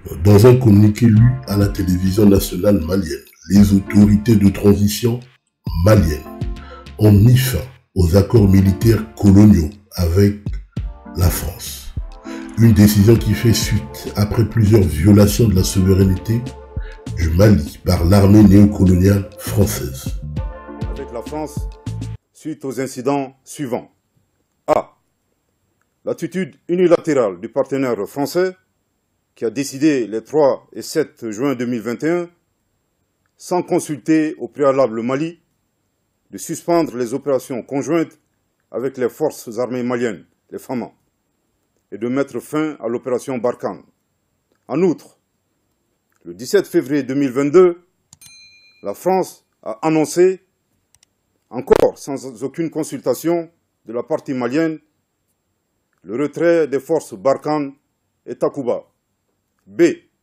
Dans un communiqué lu à la télévision nationale malienne, les autorités de transition maliennes ont mis fin aux accords militaires coloniaux avec la France. Une décision qui fait suite après plusieurs violations de la souveraineté du Mali par l'armée néocoloniale française. Avec la France, suite aux incidents suivants. A. L'attitude unilatérale du partenaire français qui a décidé les 3 et 7 juin 2021, sans consulter au préalable le Mali, de suspendre les opérations conjointes avec les forces armées maliennes, les FAMA, et de mettre fin à l'opération Barkhane. En outre, le 17 février 2022, la France a annoncé, encore sans aucune consultation de la partie malienne, le retrait des forces Barkhane et Takuba. B.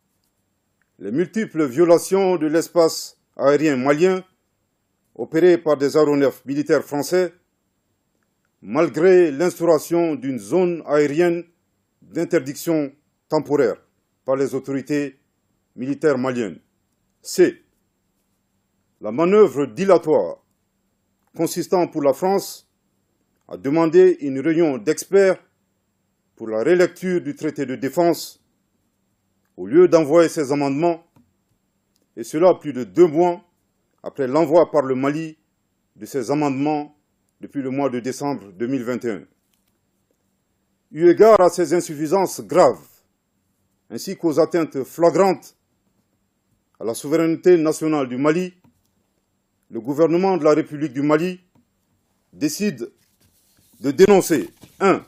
Les multiples violations de l'espace aérien malien opérées par des aéronefs militaires français, malgré l'instauration d'une zone aérienne d'interdiction temporaire par les autorités militaires maliennes. C. La manœuvre dilatoire consistant pour la France à demander une réunion d'experts pour la relecture du traité de défense au lieu d'envoyer ces amendements, et cela plus de 2 mois après l'envoi par le Mali de ces amendements depuis le mois de décembre 2021. Eu égard à ces insuffisances graves, ainsi qu'aux atteintes flagrantes à la souveraineté nationale du Mali, le gouvernement de la République du Mali décide de dénoncer 1.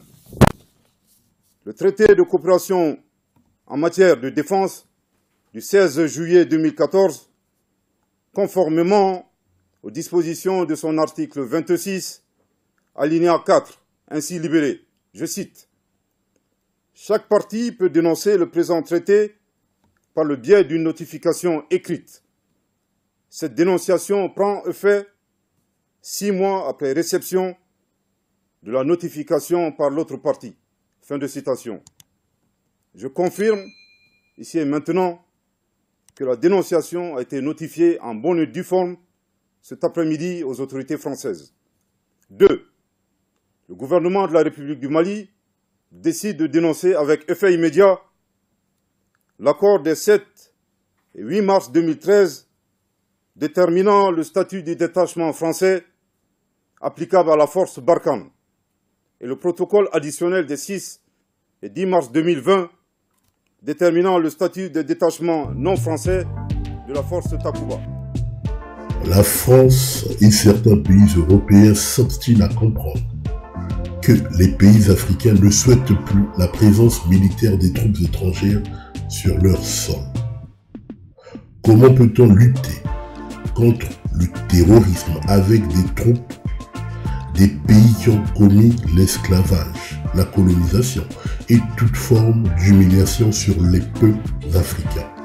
Le traité de coopération en matière de défense du 16 juillet 2014, conformément aux dispositions de son article 26, alinéa 4, ainsi libellé. Je cite. Chaque partie peut dénoncer le présent traité par le biais d'une notification écrite. Cette dénonciation prend effet 6 mois après réception de la notification par l'autre partie. Fin de citation. Je confirme, ici et maintenant, que la dénonciation a été notifiée en bonne et due forme cet après-midi aux autorités françaises. 2. Le gouvernement de la République du Mali décide de dénoncer avec effet immédiat l'accord des 7 et 8 mars 2013 déterminant le statut du détachement français applicable à la force Barkhane et le protocole additionnel des 6 et 10 mars 2020 déterminant le statut de détachement non français de la force Takuba. La France et certains pays européens s'obstinent à comprendre que les pays africains ne souhaitent plus la présence militaire des troupes étrangères sur leur sol. Comment peut-on lutter contre le terrorisme avec des troupes des pays qui ont commis l'esclavage, la colonisation et toute forme d'humiliation sur les peuples africains?